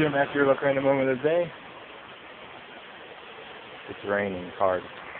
Jim, after your look random moment of the day. It's raining hard.